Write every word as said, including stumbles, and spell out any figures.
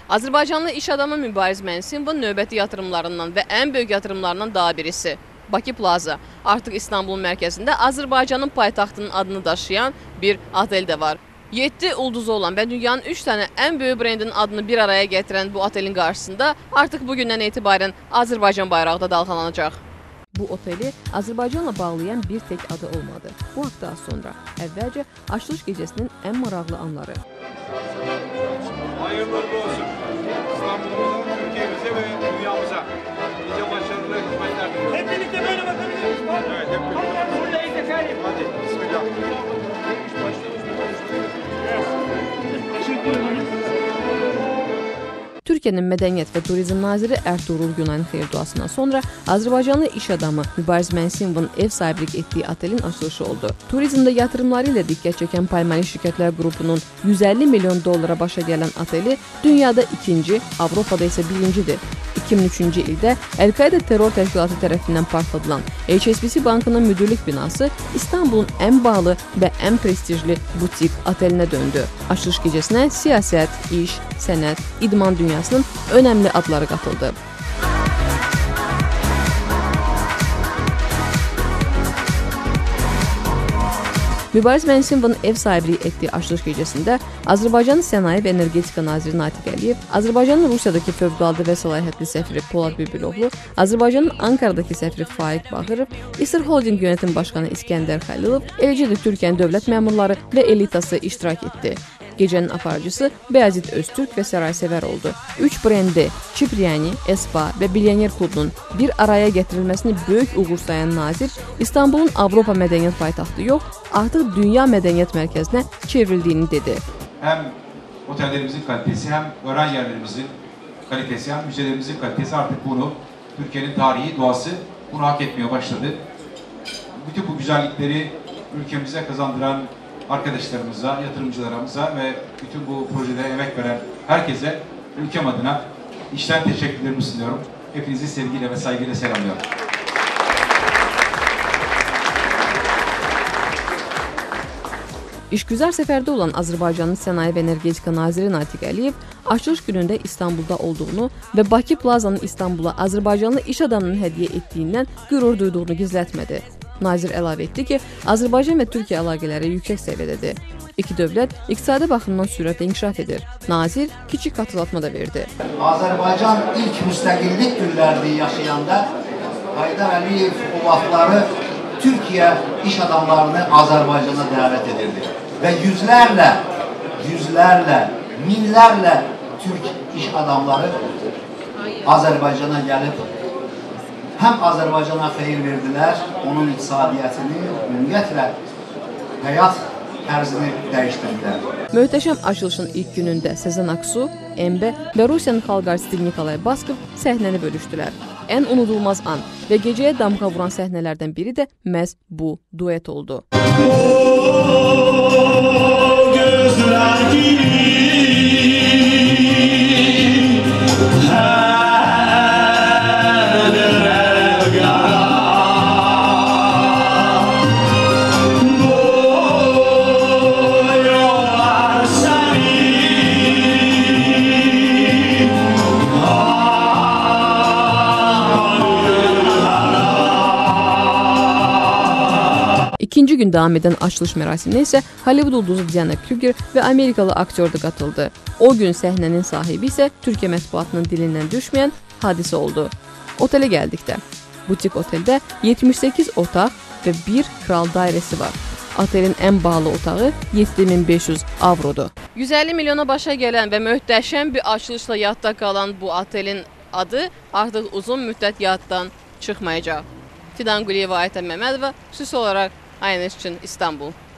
Azərbaycanlı iş adamı Mübariz Mənsimovun növbəti yatırımlarından və ən böyük yatırımlarından daha birisi Bakı Plaza. Artıq İstanbulun mərkəzində Azərbaycanın paytaxtının adını daşıyan bir otel də var. yeddi ulduzu olan və dünyanın üç tane ən böyük brendin adını bir araya gətirən bu otelin qarşısında artıq bugündən etibarən Azərbaycan bayrağı da dalğalanacaq. Bu oteli Azərbaycanla bağlayan bir tek adı olmadı. Bu haqda az sonra əvvəlcə açılış gecəsinin ən maraqlı anları. Hayırlı olsun. İstanbul'umuza, Türkiye'mize ve dünyamıza. Nice başarılı hizmetler diliyorum. Hep birlikte böyle bakabiliriz. Evet, hep birlikte. Hadi, bismillah. Teşekkür ederim. Türkiyənin Mədəniyyət və Turizm Naziri Ertuğrul Günayın xeyir-duasından sonra Azərbaycanlı iş adamı Mübariz Mənsimovun ev sahiblik etdiyi otelin açılışı oldu. Turizmdə yatırımları ilə diqqət çəkən Palmani Şirkətlər Qrupunun yüz əlli milyon dollara başa gələn oteli dünyada ikinci, Avropada isə birincidir. iki min üçüncü ildə Əl-Qaida terror təşkilatı tərəfindən partladılan H S B C Bankının müdürlük binası İstanbulun ən bağlı və ən prestijli butik otelinə döndü. Açılış gecəsinə siyasət, iş, sənət, idman dünyasının önəmli adları qatıldı. Mübariz Mənsimovun ev sahibliyi etdiyi açılış gecəsində Azərbaycanın Sənaye və Energetika Naziri Natiq Əliyev, Azərbaycanın Rusiyadakı fövqəladə və səlahiyyətli səfiri Polad Bülbüloğlu, Azərbaycanın Ankaradakı səfiri Faiq Bağırov, İSR Holding Yönetim Başqanı İskəndər Xəlilov, eləcə də Türkiyənin dövlət məmurları və elitası iştirak etdi. Gecənin aparıcısı Bəyazit Öztürk və Saraysevər oldu. Üç brendi Çipriani, Espa və Bilyoner klubunun bir araya gətirilməsini böyük uğur sayan nazir İstanbulun Avropa mədəniyyət paytaxtı yox, artıq dünya mədəniyyət mərkəzinə çevrildiyini dedi. Hem otellerimizin kalitesi, hem öğren yerlerimizin kalitesi, hem müzelerimizin kalitesi artık bunu Türkiye'nin tarihi doğası bunu hak etmeye başladı. Bütün bu güzellikleri ülkemize kazandıran arkadaşlarımıza, yatırımcılarımıza ve bütün bu projede emek veren herkese ülkem adına içten teşekkürlerimi sunuyorum. Hepinizi sevgiyle ve saygıyla selamlıyorum. İşgüzar səfərdə olan Azərbaycanın Sənaye və Energetika Naziri Natiq Əliyev açılış günündə İstanbulda olduğunu və Bakı Plazanın İstanbula Azərbaycanlı iş adamının hədiyyə etdiyindən qürur duyduğunu gizlətmədi. Nazir əlavə etdi ki, Azərbaycan və Türkiyə əlaqələri yüksək səviyyədədir. İki dövlət iqtisadi baxımdan sürətlə inkişaf edir. Nazir kiçik xatırlatma da verdi. Azərbaycan ilk müstəqillik günlərini yaşayanda Haydar Əliyev o vaxtları Türkiyə iş adamlarını Azərbaycana dəvət edirdi. Və yüzlərlə, yüzlərlə, minlərlə Türk iş adamları Azərbaycana gəlib həm Azərbaycana xeyir verdilər, onun iqtisadiyyətini, ümumiyyətlə həyat tərzini dəyişdirdilər. Möhtəşəm açılışın ilk günündə Sezen Aksu, Embe və Rusiyanın xalq artisti Nikolay Baskov səhnəni bölüşdülər. Ən unudulmaz an və gecəyə damğa vuran səhnələrdən biri də məhz bu duet oldu. İkinci gün davam edən açılış mərasiminə isə Hollywood ulduzu Diana Krüger və Amerikalı aktyor da qatıldı. O gün səhnənin sahibi isə Türkiyə mətbuatının dilindən düşməyən hadisə oldu. Otelə gəldikdə, butik oteldə yetmiş səkkiz otaq və bir kral dairəsi var. Otelin ən bahalı otağı yeddi min beş yüz avrodur. yüz əlli milyona başa gələn və möhtəşəm bir açılışla yadda qalan bu otelin adı artıq uzun müddət yaddan çıxmayacaq. Fidan Quliyeva, Aytən Məmmədova, xüsusi olaraq A N S üçün İstanbul.